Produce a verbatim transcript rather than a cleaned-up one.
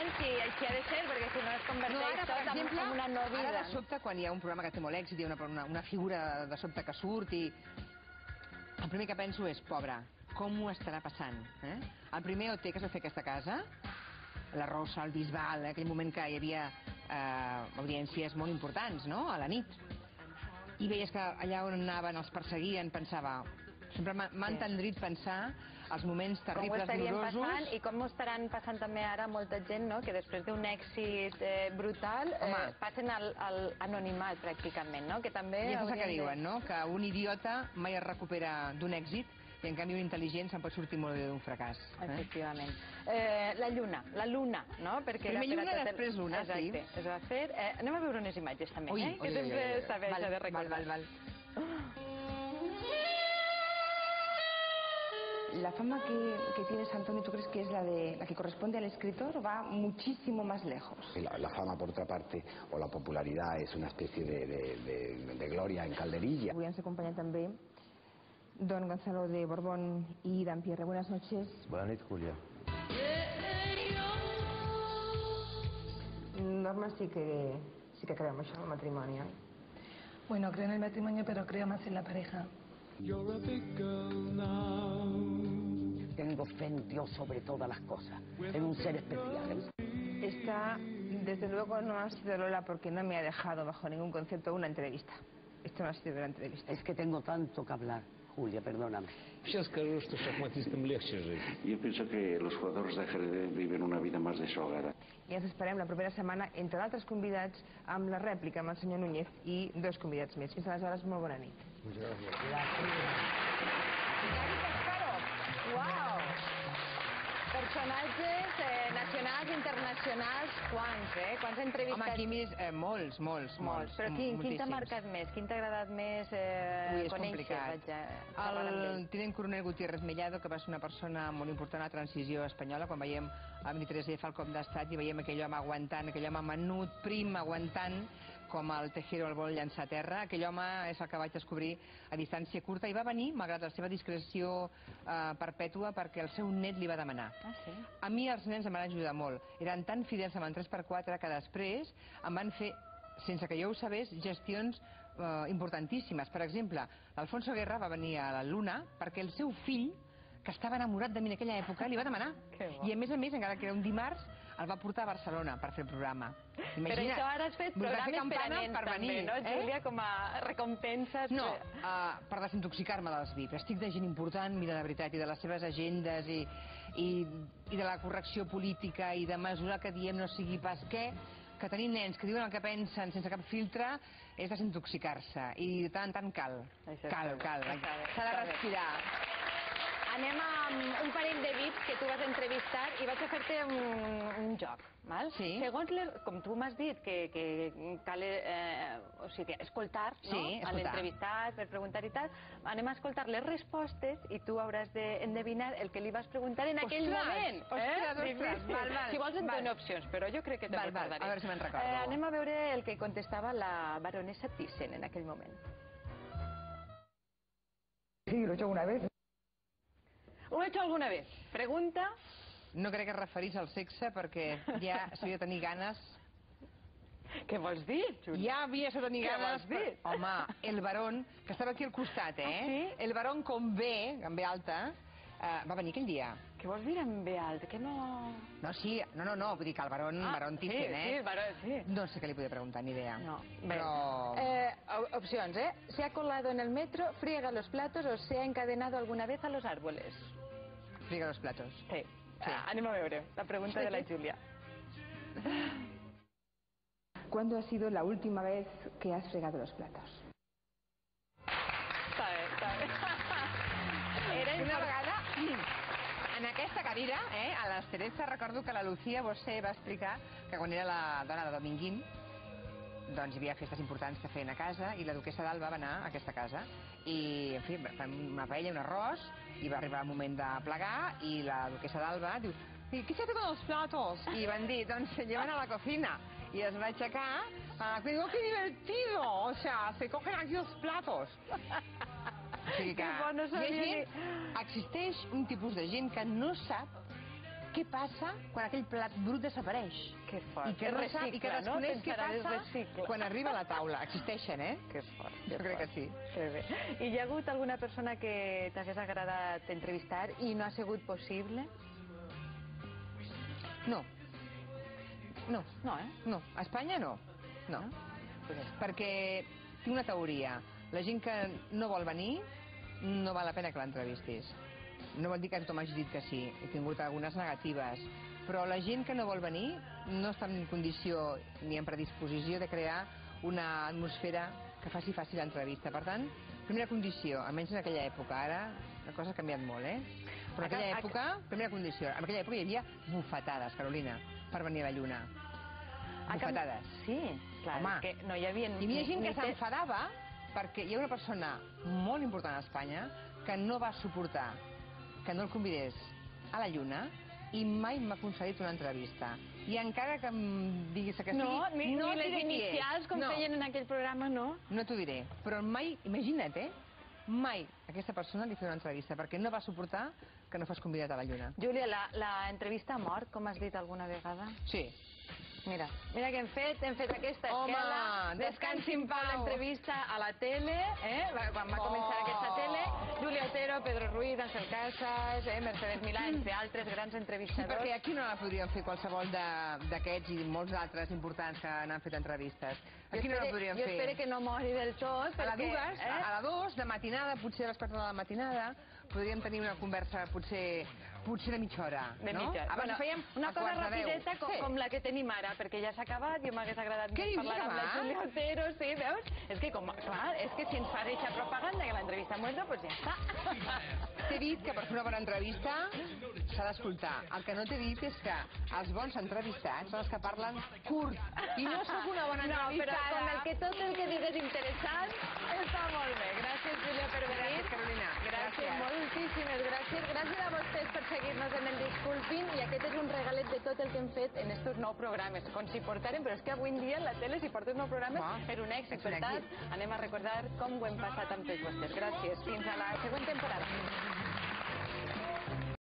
veurem si així ha de ser, perquè si no es converteix tot en una no vida. Ara, de sobte, quan hi ha un programa que té molt èxit, hi ha una figura de sobte que surt i... El primer que penso és, pobre, com ho estarà passant? El primer O T que es va fer aquesta casa, la Rosa, el Bisbal, en aquell moment que hi havia audiències molt importants, no?, a la nit. I veies que allà on anaven els perseguien, pensava... Sempre m'ha entendrit pensar els moments terribles, dolorosos... I com ho estaran passant també ara molta gent, que després d'un èxit brutal passen a l'anonimat, pràcticament, no? I és el que diuen, no?, que un idiota mai es recupera d'un èxit i en canvi un intel·ligent se'n pot sortir molt bé d'un fracàs. Efectivament. La lluna, la luna, no? Primer lluna, després luna, sí. Exacte, es va fer... Anem a veure unes imatges també, eh? Que sempre està bé això de recordar. Val, val, val. La fama que, que tienes, Antonio, ¿tú crees que es la de la que corresponde al escritor o va muchísimo más lejos? La, la fama, por otra parte, o la popularidad es una especie de, de, de, de gloria en calderilla. Avui ens acompanya també don Gonzalo de Borbón y Dampierre. Buenas noches. Buenas noches, Julia. Norma sí que, sí que creo mucho en el matrimonio. Bueno, creo en el matrimonio, pero creo más en la pareja. Tengo fe en Dios sobre todas las cosas, en un ser especial. Esta, desde luego, no ha sido Lola porque no me ha dejado bajo ningún concepto una entrevista. Esto no ha sido una entrevista. Es que tengo tanto que hablar, Julia, perdóname. Yo pienso que los jugadores de ajedrez viven una vida más desahogada. I ens esperem la propera setmana, entre d'altres convidats, amb la rèplica amb el senyor Núñez i dos convidats més. Fins aleshores, molt bona nit. Muchas gracias. Uau! Personatges nacionals i internacionals, quants, eh? Quants entrevistats? Home, aquí més, molts, molts, molts. Però quin t'ha marcat més? Quin t'ha agradat més conèixer? És complicat. El tinent coronel Gutiérrez Mellado, que va ser una persona molt important a la transició espanyola, quan veiem el vint-i-tres F al cop d'estat i veiem aquell home aguantant, aquell home menut, prim, aguantant, com el Tejero el vol llançar a terra. Aquell home és el que vaig descobrir a distància curta i va venir, malgrat la seva discreció perpètua, perquè el seu net li va demanar. Ah, sí? A mi els nens em van ajudar molt. Eren tan fidels amb el tres per quatre que després em van fer, sense que jo ho sabés, gestions importantíssimes. Per exemple, l'Alfonso Guerra va venir a la Luna perquè el seu fill, que estava enamorat de mi en aquella època, li va demanar. I a més a més, encara que era un dimarts, el va portar a Barcelona per fer el programa. Per això ara has fet programes per a nens també, no, Júlia? Com a recompenses... No, per desintoxicar-me dels V I P. Estic de gent important, mira, de veritat, i de les seves agendes, i de la correcció política, i de mesurar que diem no sigui pas què, que tenir nens que diuen el que pensen sense cap filtre és desintoxicar-se. I de tant en tant cal. Cal, cal. S'ha de respirar. Anem amb un parell de V I Ps que tu vas entrevistar i vaig a fer-te un joc. Segons, com tu m'has dit, que cal escoltar l'entrevistat per preguntar i tal, anem a escoltar les respostes i tu hauràs d'endevinar el que li vas preguntar en aquell moment. Si vols et dono opcions, però jo crec que te'n recordaré. A veure si me'n recordo. Anem a veure el que contestava la baronesa Thyssen en aquell moment. Sí, lo he hecho alguna vez. Ho he hecho alguna vez. Pregunta... No crec que es referís al sexe perquè ja s'havia de tenir ganes... Què vols dir, Júlia? Ja havia de tenir ganes... Què vols dir? Home, el barón, que estava aquí al costat, eh? El barón con B, amb B alta, va venir aquell dia. Què vols dir amb B alta? Que no... No, sí, no, no, no, vull dir que el barón, barón Thyssen, eh? Sí, el barón, sí. No sé què li podia preguntar, ni idea. No, però... Opcions, eh? ¿Se ha colado en el metro, friega los platos o se ha encadenado alguna vez a los árboles? Friega los platos. Sí. Anem a veure la pregunta de la Júlia. ¿Cuándo ha sido la última vez que has fregado los platos? Està bé, està bé. Era una vegada, en aquesta cadira, a les Teresa, recordo que la Lucía Bosé va explicar que quan era la dona de Dominguín, doncs hi havia festes importants que feien a casa i la duquesa d'Alba va anar a aquesta casa i, en fi, fan una paella, un arròs i va arribar el moment de plegar i la duquesa d'Alba diu ¿qué se hace con los platos? I van dir, doncs se llevan a la cocina i es va aixecar digo, ¡qué divertido! O sea, se cogen aquí los platos. O sigui que existeix un tipus de gent que no sap què passa quan aquell plat brut desapareix. Que fort. I que, no sap, i que desconeix què passa quan arriba a la taula. Existeixen, eh? Que fort. Jo crec que sí. Que bé. I hi ha hagut alguna persona que t'hagués agradat entrevistar i no ha sigut possible? No. No. No, eh? No. A Espanya no. No. No? Perquè tinc una teoria. La gent que no vol venir no val la pena que l'entrevistis. No vol dir que tothom hagi dit que sí. He tingut algunes negatives. Però la gent que no vol venir no està en condició ni en predisposició de crear una atmosfera que faci fàcil l'entrevista. Per tant, primera condició, almenys en aquella època. Ara la cosa ha canviat molt, eh? Però en aquella època, primera condició, en aquella època hi havia bufetades, Carolina, per venir a la Lluna. Bufetades. Sí, clar, Home, que no hi havia... Hi havia gent que s'enfadava perquè hi ha una persona molt important a Espanya que no va suportar que no el convidés a la Lluna i mai m'ha concedit una entrevista. I encara que em diguis que sigui... No, ni, no ni les inicials, com no. feien en aquell programa, no. No t'ho diré, però mai, imagina't, eh? Mai a aquesta persona li feia una entrevista perquè no va suportar que no fos convidat a la Lluna. Júlia, la, la entrevista ha mort, com has dit alguna vegada? Sí. Mira, mira què hem fet, hem fet aquesta Home, esquela, descansi en pau. l'entrevista a la tele, eh? Quan va començar Oh. aquesta tele, Júlia Otero, Pedro Ruiz, Ángel Casas, eh? Mercedes Milà, entre altres grans Sí, entrevistadors. perquè aquí no la podríem fer qualsevol de- d'aquests i molts altres importants que n'han fet entrevistes. Aquí jo no la espere, podríem jo fer. espero que no mori del tot, A la perquè... dues, eh? a la dos, de matinada, potser a les quatre de la matinada, podríem tenir una conversa potser potser de mitja hora, De no? mitja. Abans Bueno, ho fèiem una a cosa quarts de deu. rapideta com, Sí. com la que tenim ara, perquè ja s'ha acabat, jo m'hagués agradat Què més dius, parlar amb la demà? Júlia Otero, sí, veus? És que, com, clar, és que si ens fa deixar propaganda que l'entrevista ha muerto, pues ja està. T'he dit que per fer una bona entrevista s'ha d'escoltar. El que no t'he dit és que els bons entrevistats són els que parlen curt. I no sóc una bona No, però entrevistada. com el que tot el que digues interessant està molt bé. Gràcies, Júlia, per venir. Gràcies, Carolina. Gràcies, Gràcies. moltíssimes gràcies. Gràcies a vostès per seguir-nos en el Disculpin, i aquest és un regalet de tot el que hem fet en estos nou programes. Com s'hi portaren, però és que avui en dia en la tele s'hi porten nou programes Va, per un èxit. és un Per tant, èxit. anem a recordar com ho hem passat amb tots vostès. Gràcies. Fins a la següent temporada.